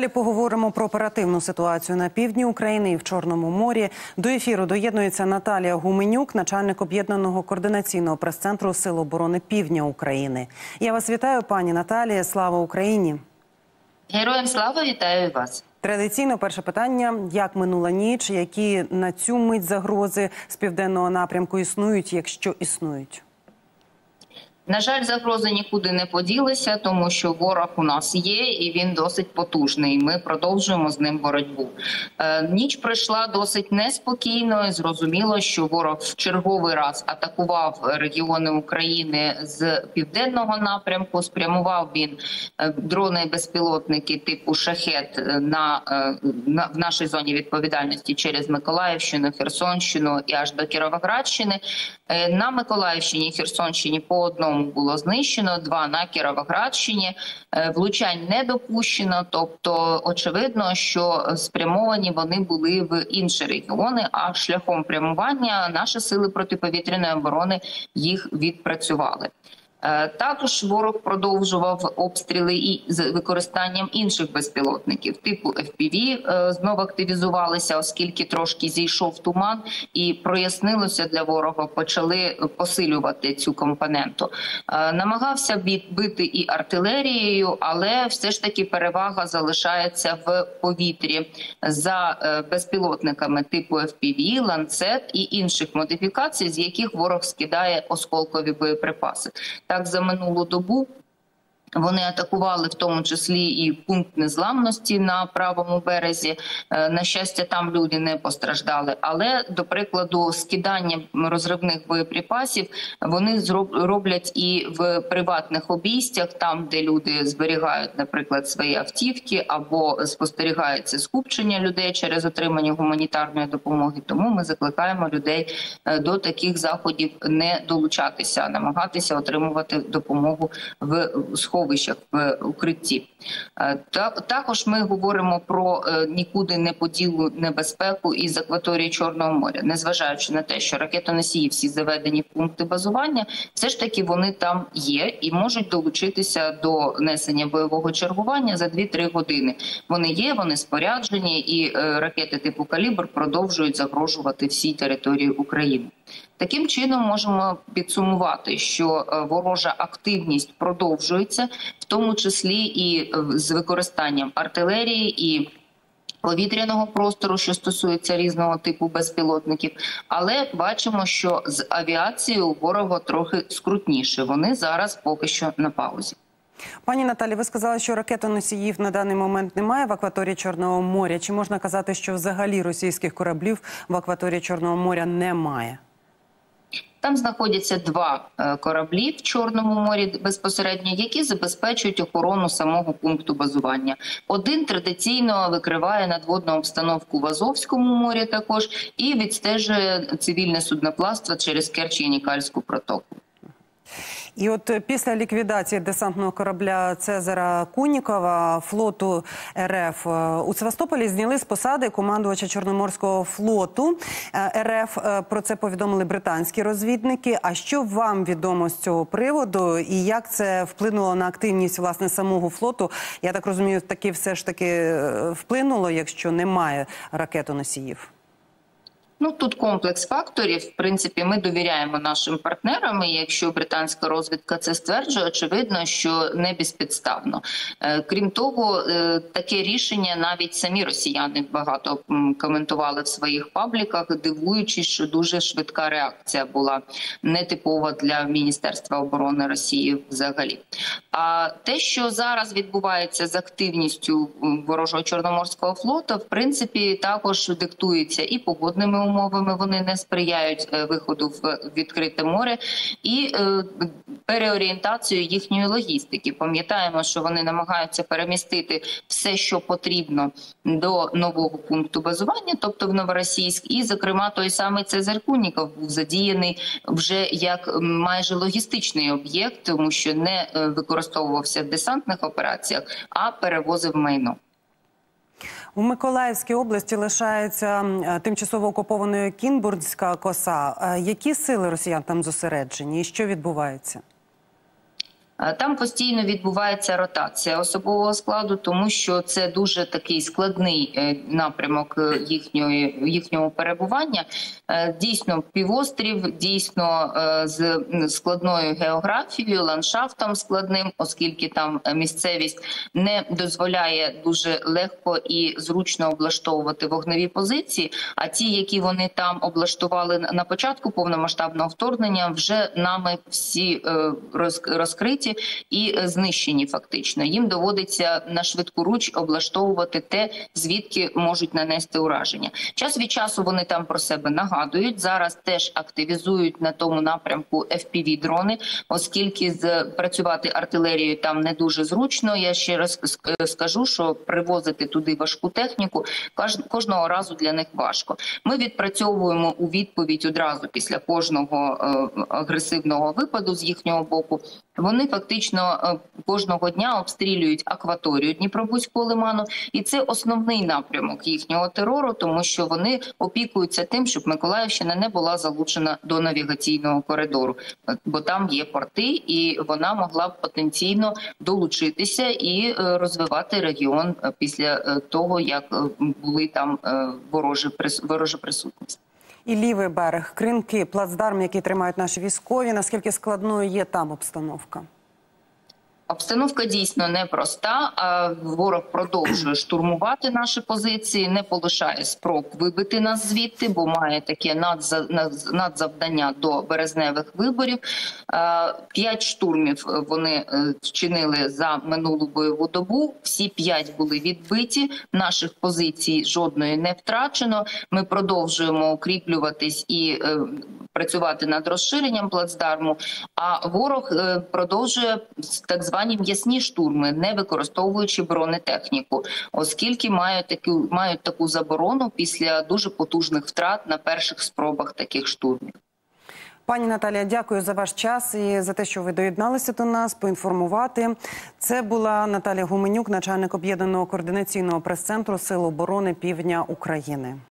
Далі поговоримо про оперативну ситуацію на півдні України і в Чорному морі. До ефіру доєднується Наталія Гуменюк, начальник об'єднаного координаційного прес-центру Сил оборони Півдня України. Я вас вітаю, пані Наталія. Слава Україні! Героям слава, вітаю вас. Традиційно перше питання. Як минула ніч? Які на цю мить загрози з південного напрямку існують, якщо існують? На жаль, загрози нікуди не поділися, тому що ворог у нас є і він досить потужний. Ми продовжуємо з ним боротьбу. Ніч пройшла досить неспокійно. Зрозуміло, що ворог в черговий раз атакував регіони України з південного напрямку. Спрямував він дрони і безпілотники типу «Шахет» в нашій зоні відповідальності через Миколаївщину, Херсонщину і аж до Кіровоградщини. На Миколаївщині і Херсонщині по одному було знищено, 2 на Кіровоградщині. Влучань не допущено, тобто очевидно, що спрямовані вони були в інші регіони, а шляхом прямування наші сили протиповітряної оборони їх відпрацювали. Також ворог продовжував обстріли і з використанням інших безпілотників типу FPV знову активізувалися, оскільки трошки зійшов туман і прояснилося для ворога, почали посилювати цю компоненту. Намагався бити і артилерією, але все ж таки перевага залишається в повітрі за безпілотниками типу FPV, ланцет і інших модифікацій, з яких ворог скидає осколкові боєприпаси. Так, за минулу добу вони атакували в тому числі і пункт незламності на правому березі. На щастя, там люди не постраждали. Але, до прикладу, скидання розривних боєприпасів вони роблять і в приватних обійстях, там, де люди зберігають, наприклад, свої автівки або спостерігається скупчення людей через отримання гуманітарної допомоги. Тому ми закликаємо людей до таких заходів не долучатися, а намагатися отримувати допомогу в сховищах, в укритті. Також ми говоримо про нікуди не поділу небезпеку із акваторії Чорного моря. Незважаючи на те, що ракетоносії всі заведені в пункти базування, все ж таки вони там є і можуть долучитися до несення бойового чергування за 2-3 години. Вони є, вони споряджені, і ракети типу «Калібр» продовжують загрожувати всій території України. Таким чином можемо підсумувати, що ворожа активність продовжується, в тому числі і з використанням артилерії і повітряного простору, що стосується різного типу безпілотників. Але бачимо, що з авіацією у ворога трохи скрутніше. Вони зараз поки що на паузі. Пані Наталі, ви сказали, що ракетоносіїв на даний момент немає в акваторії Чорного моря. Чи можна казати, що взагалі російських кораблів в акваторії Чорного моря немає? Там знаходяться 2 кораблі в Чорному морі безпосередньо, які забезпечують охорону самого пункту базування. Один традиційно викриває надводну обстановку в Азовському морі також і відстежує цивільне судноплавство через Керчь-Янікальську протоку. І от після ліквідації десантного корабля Цезара Кунікова флоту РФ у Севастополі зняли з посади командувача Чорноморського флоту РФ. Про це повідомили британські розвідники. А що вам відомо з цього приводу і як це вплинуло на активність, власне, самого флоту? Я так розумію, таки все ж таки вплинуло, якщо немає ракетоносіїв? Ну, тут комплекс факторів. В принципі, ми довіряємо нашим партнерам, і якщо британська розвідка це стверджує, очевидно, що не безпідставно. Крім того, таке рішення навіть самі росіяни багато коментували в своїх пабліках, дивуючись, що дуже швидка реакція була нетипова для Міністерства оборони Росії взагалі. А те, що зараз відбувається з активністю ворожого Чорноморського флоту, в принципі, також диктується і погодними умовами, вони не сприяють виходу в відкрите море, і переорієнтацію їхньої логістики. Пам'ятаємо, що вони намагаються перемістити все, що потрібно, до нового пункту базування, тобто в Новоросійськ, і, зокрема, той самий Цезар Куніков був задіяний вже як майже логістичний об'єкт, тому що не використовувався в десантних операціях, а перевозив майно. У Миколаївській області лишається тимчасово окупованою Кінбурзька коса. Які сили росіян там зосереджені і що відбувається? Там постійно відбувається ротація особового складу, тому що це дуже такий складний напрямок їхнього перебування. Дійсно, півострів, дійсно з складною географією, ландшафтом складним, оскільки там місцевість не дозволяє дуже легко і зручно облаштовувати вогневі позиції, а ті, які вони там облаштували на початку повномасштабного вторгнення, вже нами всі розкриті і знищені фактично. Їм доводиться на швидкоруч облаштовувати те, звідки можуть нанести ураження. Час від часу вони там про себе нагадують. Зараз теж активізують на тому напрямку FPV-дрони, оскільки працювати артилерією там не дуже зручно. Я ще раз скажу, що привозити туди важку техніку кожного разу для них важко. Ми відпрацьовуємо у відповідь одразу після кожного агресивного випаду з їхнього боку. Вони фактично кожного дня обстрілюють акваторію Дніпробузького лиману, і це основний напрямок їхнього терору, тому що вони опікуються тим, щоб Миколаївщина не була залучена до навігаційного коридору, бо там є порти, і вона могла б потенційно долучитися і розвивати регіон після того, як були там ворожа присутність. І лівий берег, Кринки, плацдарм, який тримають наші військові. Наскільки складною є там обстановка? Обстановка дійсно непроста. Ворог продовжує штурмувати наші позиції, не полишає спроб вибити нас звідти, бо має таке надзавдання до березневих виборів. 5 штурмів вони вчинили за минулу бойову добу. Всі 5 були відбиті. Наших позицій жодної не втрачено. Ми продовжуємо укріплюватись і працювати над розширенням плацдарму, а ворог продовжує так звані м'ясні штурми, не використовуючи бронетехніку, оскільки мають таку заборону після дуже потужних втрат на перших спробах таких штурмів. Пані Наталія, дякую за ваш час і за те, що ви доєдналися до нас, поінформувати. Це була Наталія Гуменюк, начальник Об'єднаного координаційного прес-центру Сил оборони Півдня України.